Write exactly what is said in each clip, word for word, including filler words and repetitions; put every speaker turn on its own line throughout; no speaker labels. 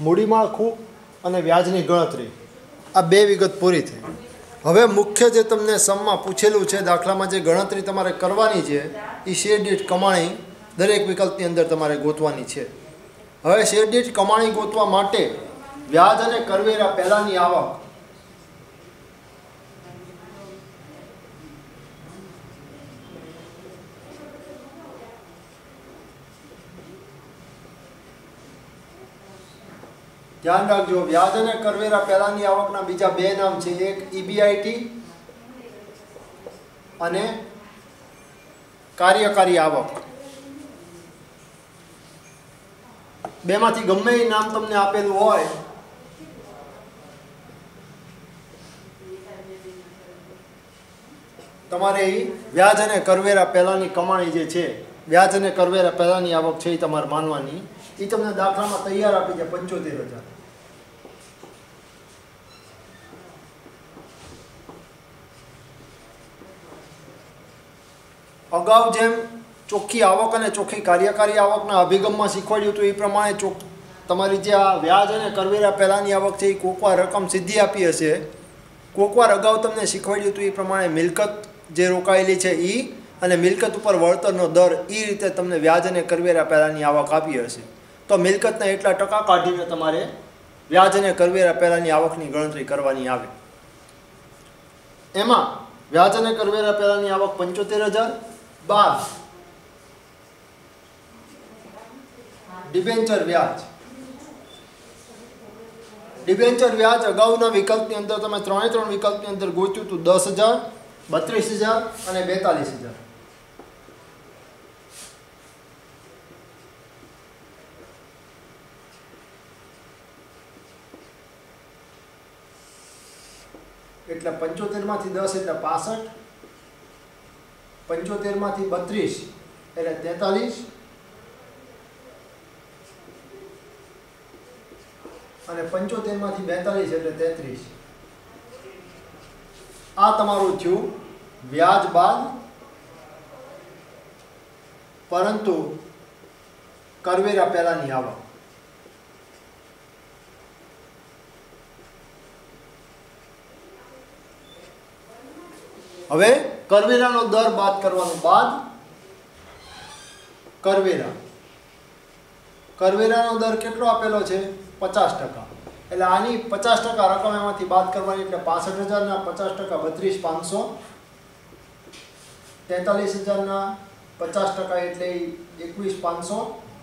મૂડી માળખું અને વ્યાજની ગણતરી આ બે વિગત પૂરી થઈ. હવે મુખ્ય જે તમને સમમાં પૂછેલું છે દાખલામાં જે ગણતરી તમારે કરવાની છે એ શેર દીઠ કમાણી દરેક વિકલ્પની અંદર તમારે ગોતવાની છે. હવે શેર દીઠ કમાણી ગોતવા માટે વ્યાજ અને કરવેરા પહેલાંની આવક ધ્યાન રાખજો, વ્યાજ અને કરવેરા પહેલાંની આવકના બીજા બે નામ છે, એક ઈબીઆઈટી અને કાર્યકારી આવક. બેમાંથી ગમે એ નામ તમને આપેલું હોય તમારે એ વ્યાજ અને કરવેરા પહેલાંની કમાણી જે છે, વ્યાજ અને કરવેરા પહેલાંની આવક છે એ તમારે માનવાની. એ તમને દાખલામાં તૈયાર આપી છે પંચોતેર હજાર. અગાઉ જેમ ચોખ્ખી આવક અને ચોખ્ખી કાર્યકારી આવકના અભિગમમાં શીખવાડ્યું હતું એ પ્રમાણે ચોખ તમારી જે આ વ્યાજ અને કરવેરા પહેલાંની આવક છે એ કોકવાર રકમ સીધી આપી હશે, કોકવાર અગાઉ તમને શીખવાડ્યું હતું એ પ્રમાણે મિલકત જે રોકાયેલી છે એ અને મિલકત ઉપર વળતરનો દર એ રીતે તમને વ્યાજ અને કરવેરા પહેલાંની આવક આપી હશે. તો મિલકતના એટલા ટકા કાઢીને તમારે વ્યાજ અને કરવેરા પહેલાંની આવકની ગણતરી કરવાની આવે. એમાં વ્યાજ અને કરવેરા પહેલાંની આવક પંચોતેર હજાર બાદ ડિબેન્ચર વ્યાજ. ડિબેન્ચર વ્યાજ અગાઉના વિકલ્પની અંદર તમે ત્રણે ત્રણ વિકલ્પની અંદર ગોત્યું હતું દસ હજાર, બત્રીસ હજાર અને બેતાલીસ હજાર. એટલે પંચોતેર માંથી દસ એટલે પાસઠ, પંચોતેર માંથી બત્રીસ એટલે તેતાલીસ અને પંચોતેર માંથી બેતાલીસ એટલે તેત્રીસ. આ તમારું થયું વ્યાજ બાદ પરંતુ કરવેરા પહેલાની આવક. હવે કરવેરાનો દર બાદ કરવાનો, બાદ કરવેરા. કરવેરાનો દર કેટલો આપેલો છે? પચાસ ટકા. એટલે આની પચાસ ટકા રકમ એમાંથી બાદ કરવાની એટલે પાસઠ હજારના પચાસ ટકા બત્રીસ પાંચસો, તેતાલીસ હજારના પચાસ ટકા એટલે એકવીસ પાંચસો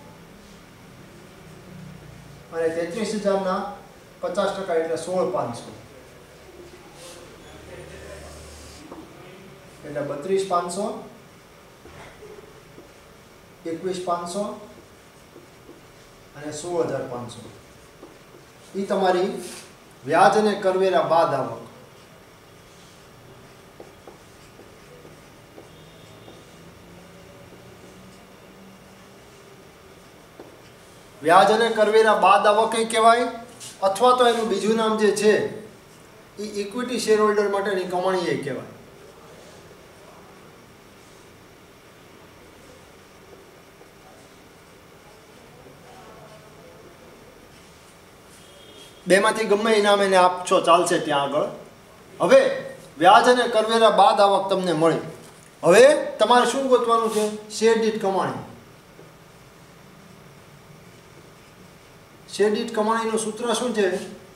અને તેત્રીસ હજારના પચાસ ટકા એટલે સોળ પાંચસો. એટલે બત્રીસ પાંચસો, એકવીસ પાંચસો અને સોળ હજાર પાંચસો. એ તમારી વ્યાજ અને કરવેરા બાદ આવક. વ્યાજ અને કરવેરા બાદ આવક કઈ કહેવાય, અથવા તો એનું બીજું નામ જે છે એ ઇક્વિટી શેર હોલ્ડર માટેની કમાણી એ કહેવાય. બેમાંથી ગમે એ નામ એને આપશો ચાલશે ત્યાં આગળ. હવે વ્યાજ અને કરવેરા બાદ આવક તમને મળી. હવે તમારે શું ગોતવાનું છે? શેર દીઠ કમાણી. શેર દીઠ કમાણીનું સૂત્ર શું છે?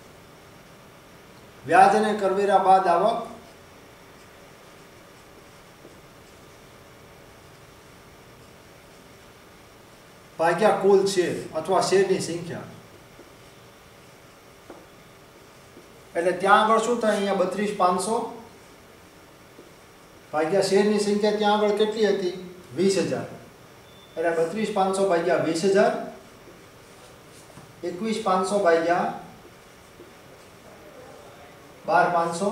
વ્યાજ અને કરવેરા બાદ આવક ભાગ્યા કુલ શેર અથવા શેરની સંખ્યા. એટલે ત્યાં આગળ શું થાય? અહીંયા બત્રીસ પાંચસો ભાગ્યા શેરની સંખ્યા ત્યાં આગળ કેટલી હતી? વીસ હજાર. એટલે બત્રીસ પાંચસો ભાગ્યા વીસ હજાર, એકવીસ પાંચસો ભાગ્યા બાર પાંચસો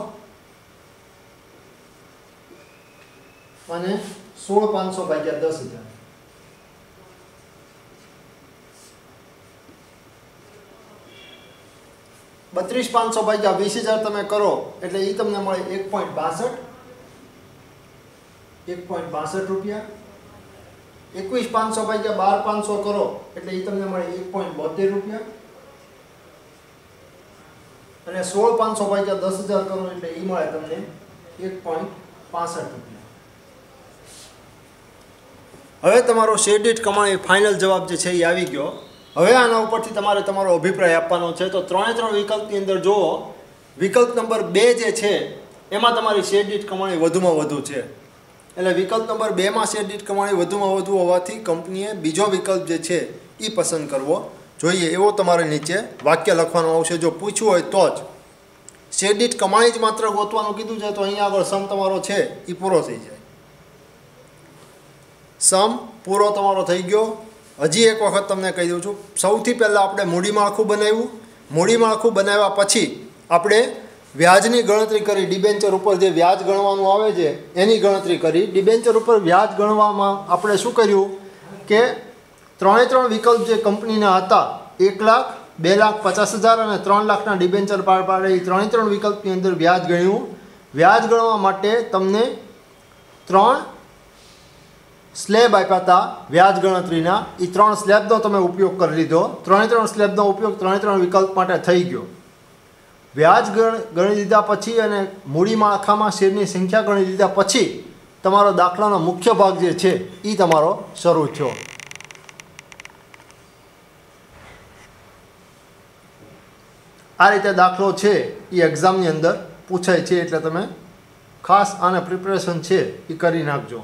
અને સોળ પાંચસો ભાગ્યા દસ હજાર. બત્રીસ પાંચસો ભાગ્યા વીસ હજાર તમે કરો એટલે એ તમને મળે એક પોઈન્ટ બાસઠ એક પોઈન્ટ બાસઠ રૂપિયા. એકવીસ પાંચસો ભાગ્યા બાર પાંચસો કરો એટલે એ તમને મળે એક પોઈન્ટ બોતેર રૂપિયા. અને સોળ પાંચસો ભાગ્યા દસ હજાર કરો એટલે એ મળે તમને એક પોઈન્ટ પાસઠ રૂપિયા. હવે તમારો શેર દીઠ કમાણી ફાઇનલ જવાબ જે છે એ આવી ગયો. હવે આના ઉપરથી તમારે તમારો અભિપ્રાય આપવાનો છે. તો ત્રણે ત્રણ વિકલ્પની અંદર જુઓ, વિકલ્પ નંબર બે જે છે એમાં તમારી શેર દીઠ કમાણી વધુમાં વધુ છે. એટલે વિકલ્પ નંબર બેમાં શેર દીઠ કમાણી વધુમાં વધુ હોવાથી કંપનીએ બીજો વિકલ્પ જે છે એ પસંદ કરવો જોઈએ એવો તમારે નીચે વાક્ય લખવાનું આવશે. જો પૂછ્યું હોય તો જ. શેર દીઠ કમાણી જ માત્ર ગોતવાનું કીધું છે તો અહીંયા આગળ સમ તમારો છે એ પૂરો થઈ જાય. સમ પૂરો તમારો થઈ ગયો. હજી એક વખત તમને કહી દઉં છું, સૌથી પહેલાં આપણે મૂડી માળખું બનાવ્યું. મૂડી માળખું બનાવ્યા પછી આપણે વ્યાજની ગણતરી કરી. ડિબેન્ચર ઉપર જે વ્યાજ ગણવાનું આવે છે એની ગણતરી કરી. ડિબેન્ચર ઉપર વ્યાજ ગણવામાં આપણે શું કર્યું કે ત્રણે ત્રણ વિકલ્પ જે કંપનીના હતા, એક લાખ, બે લાખ પચાસ હજાર અને ત્રણ લાખના ડિબેન્ચર પાર પાડે, એ ત્રણે ત્રણ વિકલ્પની અંદર વ્યાજ ગણ્યું. વ્યાજ ગણવા માટે તમને ત્રણ સ્લેબ આપ્યા હતા વ્યાજ ગણતરીના. એ ત્રણ સ્લેબનો તમે ઉપયોગ કરી લીધો. ત્રણે ત્રણ સ્લેબનો ઉપયોગ ત્રણે ત્રણ વિકલ્પ માટે થઈ ગયો. વ્યાજ ગણ ગણી લીધા પછી અને મૂડી માળખામાં શેરની સંખ્યા ગણી લીધા પછી તમારો દાખલાનો મુખ્ય ભાગ જે છે એ તમારો શરૂ થયો. આ રીતે દાખલો છે એ એક્ઝામની અંદર પૂછાય છે, એટલે તમે ખાસ આને પ્રિપરેશન છે એ કરી નાખજો.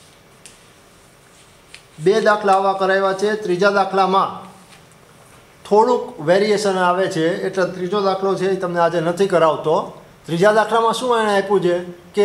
બે દાખલા આવા કરાવ્યા છે. ત્રીજા દાખલામાં થોડુંક વેરિએશન આવે છે, એટલે ત્રીજો દાખલો છે એ તમને આજે નથી કરાવતો. ત્રીજા દાખલામાં શું એણે આપ્યું છે કે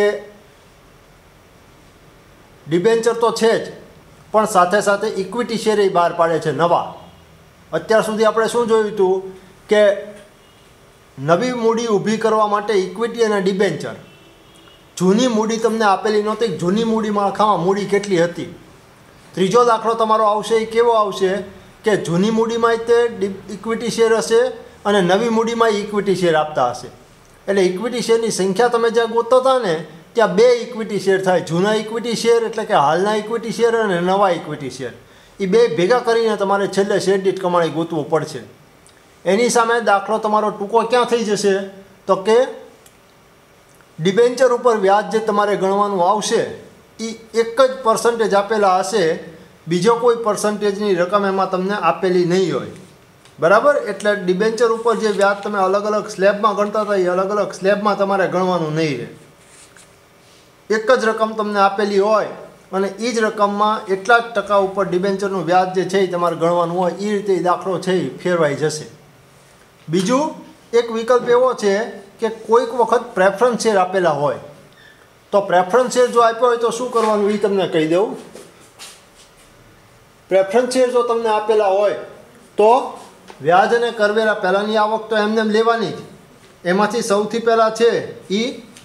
ડિબેન્ચર તો છે જ, પણ સાથે સાથે ઇક્વિટી શેર એ બહાર પાડે છે નવા. અત્યાર સુધી આપણે શું જોયું હતું કે નવી મૂડી ઊભી કરવા માટે ઇક્વિટી અને ડિબેન્ચર. જૂની મૂડી તમને આપેલી નહોતી. જૂની મૂડી માળખામાં મૂડી કેટલી હતી. ત્રીજો દાખલો તમારો આવશે એ કેવો આવશે કે જૂની મૂડીમાં તે ઇક્વિટી શેર હશે અને નવી મૂડીમાં ઇક્વિટી શેર આપતા હશે. એટલે ઇક્વિટી શેરની સંખ્યા તમે જ્યાં ગોતતા હતા ને ત્યાં બે ઇક્વિટી શેર થાય. જૂના ઇક્વિટી શેર એટલે કે હાલના ઇક્વિટી શેર અને નવા ઇક્વિટી શેર, એ બે ભેગા કરીને તમારે છેલ્લે શેર દીઠ કમાણી ગોતવું પડશે. એની સામે દાખલો તમારો ટૂંકો ક્યાં થઈ જશે તો કે ડિબેન્ચર ઉપર વ્યાજ જે તમારે ગણવાનું આવશે એ એક જ પર્સન્ટેજ આપેલા હશે, બીજો કોઈ પર્સન્ટેજની રકમ એમાં તમને આપેલી નહીં હોય. બરાબર? એટલે ડિબેન્ચર ઉપર જે વ્યાજ તમે અલગ અલગ સ્લેબમાં ગણતા હતા એ અલગ અલગ સ્લેબમાં તમારે ગણવાનું નહીં રહે. એક જ રકમ તમને આપેલી હોય અને એ જ રકમમાં એટલા જ ટકા ઉપર ડિબેન્ચરનું વ્યાજ જે છે એ તમારે ગણવાનું હોય. એ રીતે દાખલો છે એ ફેરવાઈ જશે. બીજું એક વિકલ્પ એવો છે કે કોઈક વખત પ્રેફરન્સ શેર આપેલા હોય, તો પ્રેફરન્સ શેર જો આપ્યો હોય તો શું કરવાનું એ તમને કહી દઉં. પ્રેફરન્સ શેર જો તમને આપેલા હોય તો વ્યાજ અને કરવેરા પહેલાંની આવક તો એમને એમ લેવાની જ. એમાંથી સૌથી પહેલાં છે એ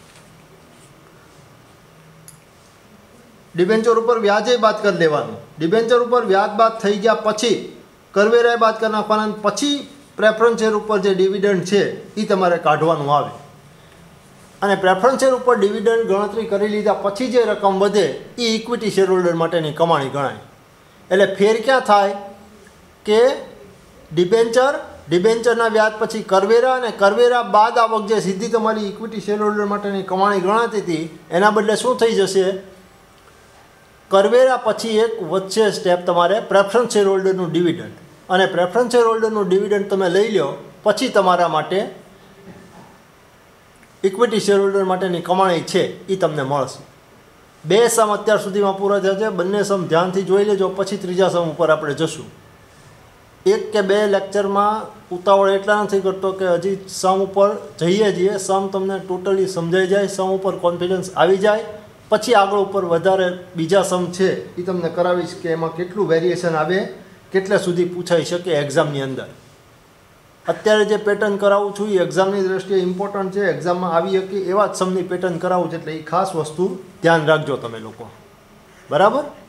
ડિબેન્ચર ઉપર વ્યાજે બાદ કરી દેવાનું. ડિબેન્ચર ઉપર વ્યાજ બાદ થઈ ગયા પછી કરવેરાએ બાદ કરી નાખવાના. પછી પ્રેફરન્સ શેર ઉપર જે ડિવિડન્ડ છે એ તમારે કાઢવાનું આવે. અને પ્રેફરન્સ શેર ઉપર ડિવિડન્ડ ગણતરી કરી લીધા પછી જે રકમ વધે એ ઇક્વિટી શેર હોલ્ડર માટેની કમાણી ગણાય. એટલે ફેર ક્યાં થાય કે ડિબેન્ચર, ડિબેન્ચરના વ્યાજ પછી કરવેરા અને કરવેરા બાદ આવક જે સીધી તમારી ઇક્વિટી શેર હોલ્ડર માટેની કમાણી ગણાતી હતી એના બદલે શું થઈ જશે, કરવેરા પછી એક વચ્ચે સ્ટેપ તમારે પ્રેફરન્સ શેર હોલ્ડરનું ડિવિડન્ડ. અને પ્રેફરન્સ શેર હોલ્ડરનું ડિવિડન્ડ તમે લઈ લો પછી તમારા માટે ઇક્વિટી શેર હોલ્ડર માટેની કમાણી છે એ તમને મળશે. બે સમ અત્યાર સુધીમાં પૂરા થયા છે. બંને સમ ધ્યાનથી જોઈ લેજો, પછી ત્રીજા સમ ઉપર આપણે જશું. એક કે બે લેક્ચરમાં ઉતાવળ એટલા નથી કરતો કે હજી સમ ઉપર જઈએ જઈએ સમ તમને ટોટલી સમજાઈ જાય, સમ ઉપર કોન્ફિડન્સ આવી જાય, પછી આગળ ઉપર વધારે બીજા સમ છે એ તમને કરાવીશ કે એમાં કેટલું વેરિએશન આવે, કેટલા સુધી પૂછાઈ શકે એક્ઝામની અંદર. અત્યારે જે પેટર્ન કરાવું છું એ એક્ઝામની દ્રષ્ટિએ ઇમ્પોર્ટન્ટ છે. એક્ઝામમાં આવી શકે એવા જ સમની પેટર્ન કરાવું છે, એટલે એ ખાસ વસ્તુ ધ્યાન રાખજો તમે લોકો. બરાબર?